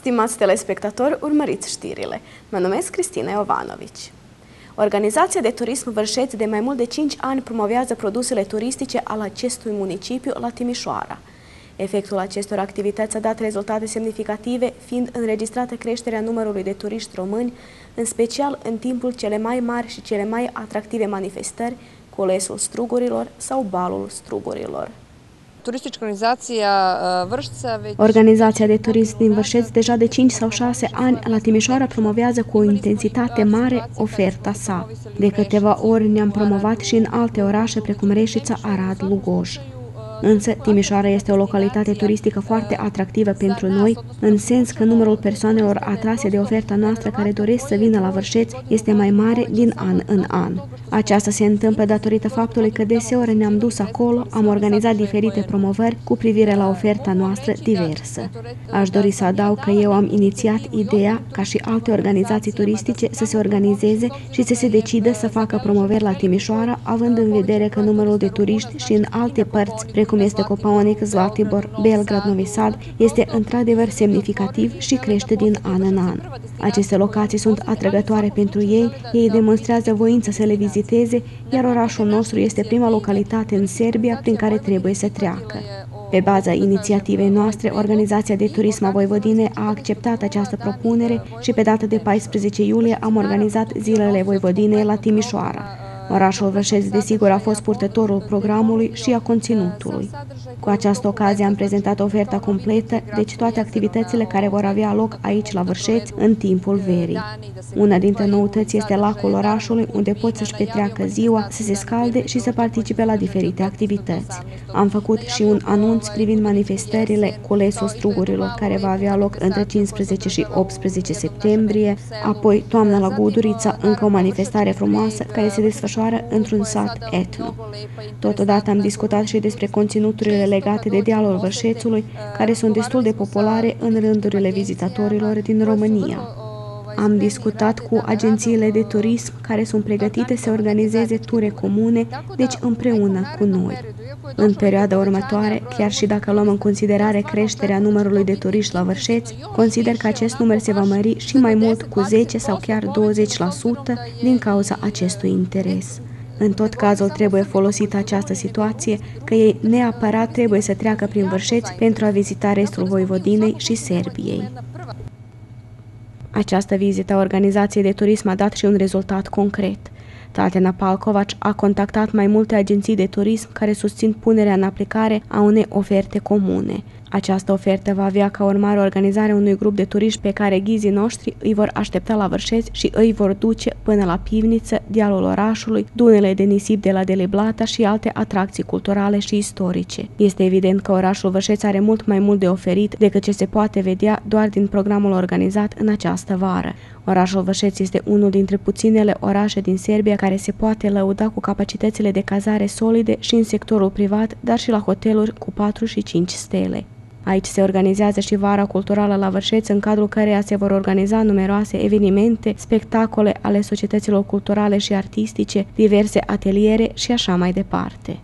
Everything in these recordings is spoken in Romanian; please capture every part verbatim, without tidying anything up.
Stimați telespectatori, urmăriți știrile. Mă numesc Cristina Iovanovici. Organizația de turism Vârșeț de mai mult de cinci ani promovează produsele turistice al acestui municipiu la Timișoara. Efectul acestor activități a dat rezultate semnificative, fiind înregistrată creșterea numărului de turiști români, în special în timpul cele mai mari și cele mai atractive manifestări, Culesul Strugurilor sau Balul Strugurilor. Organizația de turism din Vârșeț deja de cinci sau șase ani la Timișoara promovează cu o intensitate mare oferta sa. De câteva ori ne-am promovat și în alte orașe precum Reșița, Arad, Lugoj. Însă, Timișoara este o localitate turistică foarte atractivă pentru noi, în sens că numărul persoanelor atrase de oferta noastră care doresc să vină la Vârșeț este mai mare din an în an. Aceasta se întâmplă datorită faptului că deseori ne-am dus acolo, am organizat diferite promovări cu privire la oferta noastră diversă. Aș dori să adaug că eu am inițiat ideea ca și alte organizații turistice să se organizeze și să se decidă să facă promovări la Timișoara, având în vedere că numărul de turiști și în alte părți, cum este Kopaonik, Zlatibor, Belgrad, Novi Sad, este într-adevăr semnificativ și crește din an în an. Aceste locații sunt atrăgătoare pentru ei, ei demonstrează voință să le viziteze, iar orașul nostru este prima localitate în Serbia prin care trebuie să treacă. Pe baza inițiativei noastre, Organizația de Turism a Voivodinei a acceptat această propunere și pe data de paisprezece iulie am organizat Zilele Voivodinei la Timișoara. Orașul Vârșeț, desigur, a fost purtătorul programului și a conținutului. Cu această ocazie am prezentat oferta completă, deci toate activitățile care vor avea loc aici la Vârșeț în timpul verii. Una dintre noutăți este lacul orașului, unde pot să-și petreacă ziua, să se scalde și să participe la diferite activități. Am făcut și un anunț privind manifestările Culesul Strugurilor, care va avea loc între cincisprezece și optsprezece septembrie, apoi Toamna la Gudurița, încă o manifestare frumoasă care se desfășoară într-un sat etno. Totodată am discutat și despre conținuturile legate de dealul Vârșețului, care sunt destul de populare în rândurile vizitatorilor din România. Am discutat cu agențiile de turism care sunt pregătite să organizeze ture comune, deci împreună cu noi. În perioada următoare, chiar și dacă luăm în considerare creșterea numărului de turiști la Vârșeț, consider că acest număr se va mări și mai mult cu zece sau chiar douăzeci la sută din cauza acestui interes. În tot cazul trebuie folosită această situație, că ei neapărat trebuie să treacă prin Vârșeț pentru a vizita restul Voivodinei și Serbiei. Această vizită a Organizației de Turism a dat și un rezultat concret. Tatjana Palkovac a contactat mai multe agenții de turism care susțin punerea în aplicare a unei oferte comune. Această ofertă va avea ca urmare organizarea unui grup de turiști pe care ghizii noștri îi vor aștepta la Vârșeț și îi vor duce până la Pivniță, dealul orașului, dunele de nisip de la Deliblata și alte atracții culturale și istorice. Este evident că orașul Vârșeț are mult mai mult de oferit decât ce se poate vedea doar din programul organizat în această vară. Orașul Vârșeț este unul dintre puținele orașe din Serbia care se poate lăuda cu capacitățile de cazare solide și în sectorul privat, dar și la hoteluri cu patru și cinci stele. Aici se organizează și Vara Culturală la Vârșeț, în cadrul căreia se vor organiza numeroase evenimente, spectacole ale societăților culturale și artistice, diverse ateliere și așa mai departe.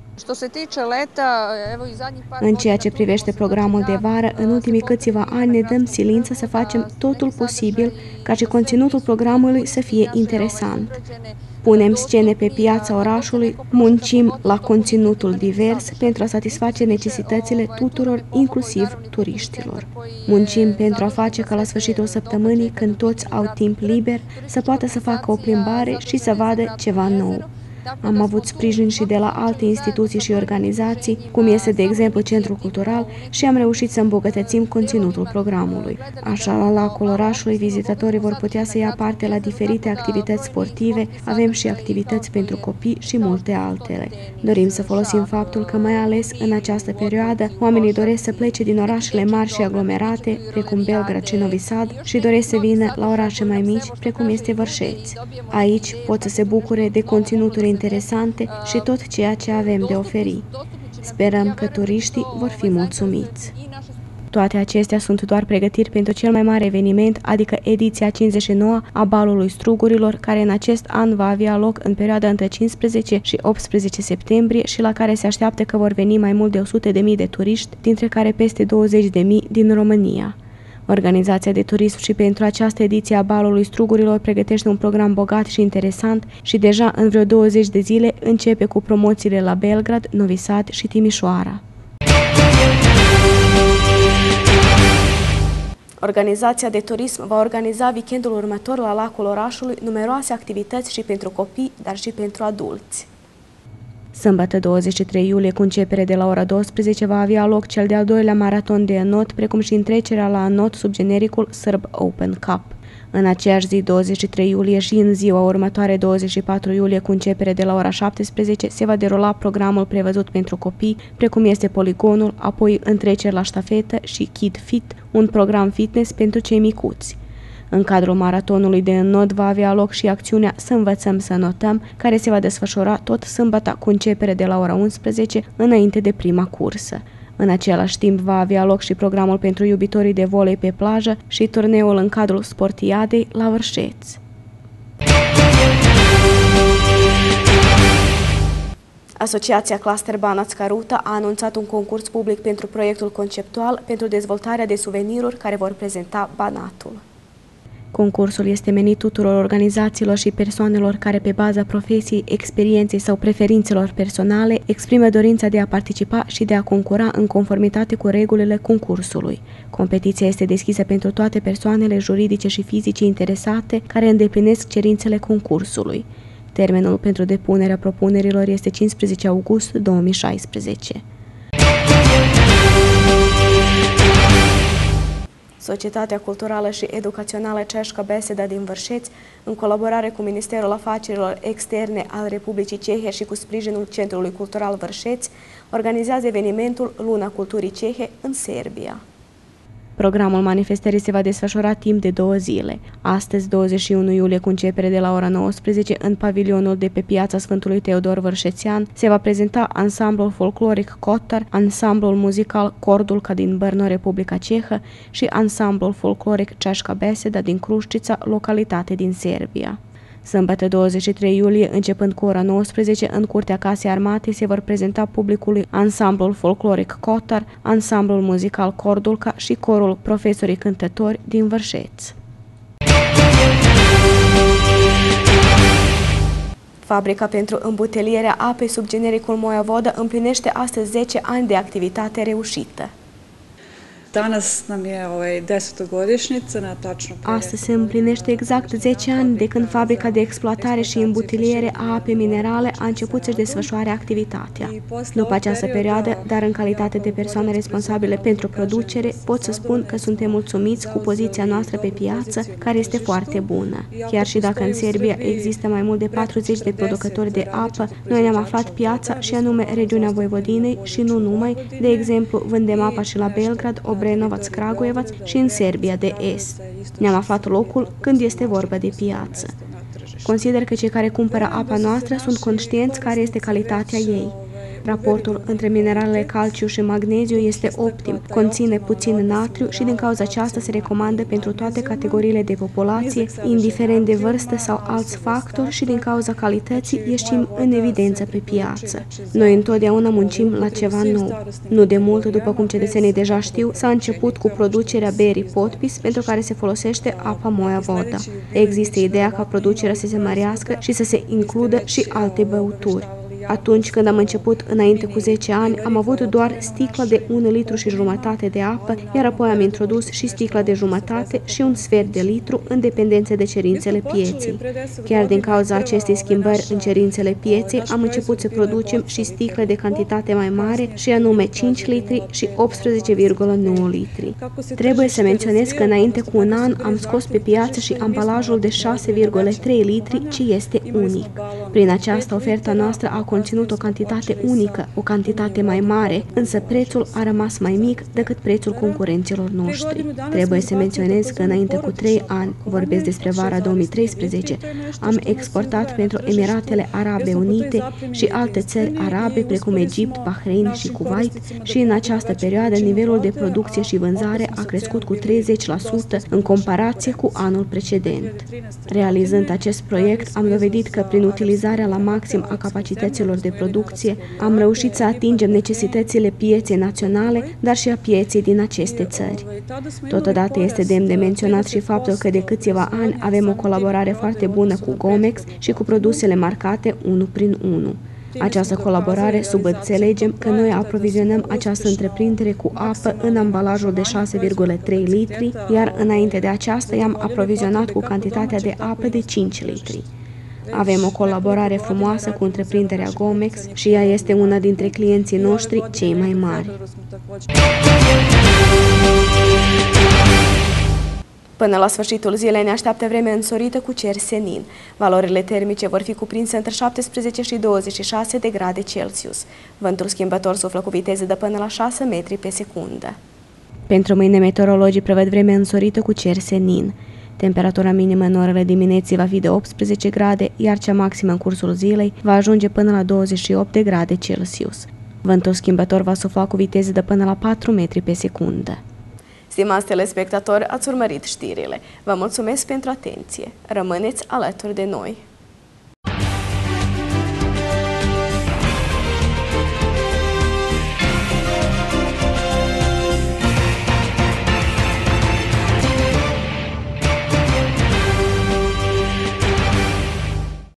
În ceea ce privește programul de vară, în ultimii câțiva ani ne dăm silință să facem totul posibil ca și conținutul programului să fie interesant. Punem scene pe piața orașului, muncim la conținutul divers pentru a satisface necesitățile tuturor, inclusiv turiștilor. Muncim pentru a face ca la sfârșitul săptămânii, când toți au timp liber, să poată să facă o plimbare și să vadă ceva nou. Am avut sprijin și de la alte instituții și organizații, cum este de exemplu Centrul Cultural, și am reușit să îmbogătățim conținutul programului. Așa, la lacul orașului, vizitatorii vor putea să ia parte la diferite activități sportive, avem și activități pentru copii și multe altele. Dorim să folosim faptul că, mai ales în această perioadă, oamenii doresc să plece din orașele mari și aglomerate, precum Belgrad și Novi Sad, și doresc să vină la orașe mai mici, precum este Vârșeț. Aici pot să se bucure de conținuturi interesante și tot ceea ce avem de oferi. Sperăm că turiștii vor fi mulțumiți. Toate acestea sunt doar pregătiri pentru cel mai mare eveniment, adică ediția cincizeci și nouă a Balului Strugurilor, care în acest an va avea loc în perioada între cincisprezece și optsprezece septembrie și la care se așteaptă că vor veni mai mult de o sută de mii de turiști, dintre care peste douăzeci de mii din România. Organizația de turism și pentru această ediție a Balului Strugurilor pregătește un program bogat și interesant și deja în vreo douăzeci de zile începe cu promoțiile la Belgrad, Novi Sad și Timișoara. Organizația de turism va organiza weekendul următor la lacul orașului numeroase activități și pentru copii, dar și pentru adulți. Sâmbătă douăzeci și trei iulie, cu începere de la ora douăsprezece, va avea loc cel de-al doilea maraton de înot, precum și întrecerea la înot sub genericul Sârb Open Cup. În aceeași zi, douăzeci și trei iulie, și în ziua următoare, douăzeci și patru iulie, cu începere de la ora șaptesprezece, se va derula programul prevăzut pentru copii, precum este poligonul, apoi întreceri la ștafetă și Kid Fit, un program fitness pentru cei micuți. În cadrul maratonului de înot va avea loc și acțiunea Să învățăm să notăm, care se va desfășura tot sâmbătă cu începere de la ora unsprezece, înainte de prima cursă. În același timp va avea loc și programul pentru iubitorii de volei pe plajă și turneul în cadrul Sportiadei la Vârșeț. Asociația Cluster Banat Caruta a anunțat un concurs public pentru proiectul conceptual pentru dezvoltarea de suveniruri care vor prezenta Banatul. Concursul este menit tuturor organizațiilor și persoanelor care, pe baza profesiei, experienței sau preferințelor personale, exprimă dorința de a participa și de a concura în conformitate cu regulile concursului. Competiția este deschisă pentru toate persoanele juridice și fizice interesate care îndeplinesc cerințele concursului. Termenul pentru depunerea propunerilor este cincisprezece august două mii șaisprezece. Societatea Culturală și Educațională Ceșca Beseda din Vârșeț, în colaborare cu Ministerul Afacerilor Externe al Republicii Cehe și cu sprijinul Centrului Cultural Vârșeț, organizează evenimentul Luna Culturii Cehe în Serbia. Programul manifestării se va desfășura timp de două zile. Astăzi, douăzeci și unu iulie, cu începere de la ora nouăsprezece, în pavilionul de pe piața Sfântului Teodor Vârșețean, se va prezenta ansamblul folcloric Kotar, ansamblul muzical Kordulka din Brno, Republica Cehă, și ansamblul folcloric Ceșca Beseda din Crușcița, localitate din Serbia. Sâmbătă douăzeci și trei iulie, începând cu ora nouăsprezece, în Curtea Casei Armatei se vor prezenta publicului ansamblul folcloric Kotar, ansamblul muzical Kordulka și corul Profesorii Cântători din Vârșeț. Fabrica pentru îmbutelierea apei sub genericul Moja Voda împlinește astăzi zece ani de activitate reușită. Astăzi se împlinește exact zece ani de când fabrica de exploatare și îmbutiliere a apei minerale a început să-și desfășoare activitatea. După această perioadă, dar în calitate de persoană responsabile pentru producere, pot să spun că suntem mulțumiți cu poziția noastră pe piață, care este foarte bună. Chiar și dacă în Serbia există mai mult de patruzeci de producători de apă, noi ne-am aflat piața și anume regiunea Voivodinei și nu numai, de exemplu, vândem apa și la Belgrad, Obrenovac, Kragujevac și în Serbia de Est. Ne-am aflat locul când este vorba de piață. Consider că cei care cumpără apa noastră sunt conștienți care este calitatea ei. Raportul între mineralele calciu și magneziu este optim, conține puțin natriu și din cauza aceasta se recomandă pentru toate categoriile de populație, indiferent de vârstă sau alți factori, și din cauza calității ieșim în evidență pe piață. Noi întotdeauna muncim la ceva nou. Nu de mult, după cum cetățenii deja știu, s-a început cu producerea berii Potpis, pentru care se folosește apa Moja Voda. Există ideea ca producerea să se mărească și să se includă și alte băuturi. Atunci când am început, înainte cu zece ani, am avut doar sticla de un litru și jumătate de apă, iar apoi am introdus și sticla de jumătate și un sfert de litru în dependență de cerințele pieței. Chiar din cauza acestei schimbări în cerințele pieței, am început să producem și sticle de cantitate mai mare, și anume cinci litri și optsprezece virgulă nouă litri. Trebuie să menționez că înainte cu un an am scos pe piață și ambalajul de șase virgulă trei litri, ce este unic. Prin această oferta noastră a conținut o cantitate unică, o cantitate mai mare, însă prețul a rămas mai mic decât prețul concurenților noștri. Trebuie să menționez că înainte cu trei ani, vorbesc despre vara două mii treisprezece, am exportat pentru Emiratele Arabe Unite și alte țări arabe precum Egipt, Bahrain și Kuwait, și în această perioadă nivelul de producție și vânzare a crescut cu treizeci la sută în comparație cu anul precedent. Realizând acest proiect, am dovedit că prin utilizarea utilizarea la maxim a capacităților de producție, am reușit să atingem necesitățile pieței naționale, dar și a pieței din aceste țări. Totodată este demn de menționat și faptul că de câțiva ani avem o colaborare foarte bună cu Gomex și cu produsele marcate unu prin unu. Această colaborare subînțelegem că noi aprovizionăm această întreprindere cu apă în ambalajul de șase virgulă trei litri, iar înainte de aceasta i-am aprovizionat cu cantitatea de apă de cinci litri. Avem o colaborare frumoasă cu întreprinderea Gomex și ea este una dintre clienții noștri cei mai mari. Până la sfârșitul zilei ne așteaptă vreme însorită cu cer senin. Valorile termice vor fi cuprinse între șaptesprezece și douăzeci și șase de grade Celsius. Vântul schimbător suflă cu viteze de până la șase metri pe secundă. Pentru mâine, meteorologii prevăd vreme însorită cu cer senin. Temperatura minimă în orele dimineții va fi de optsprezece grade, iar cea maximă în cursul zilei va ajunge până la douăzeci și opt de grade Celsius. Vântul schimbător va sufla cu viteze de până la patru metri pe secundă. Stimați telespectatori, ați urmărit știrile. Vă mulțumesc pentru atenție. Rămâneți alături de noi.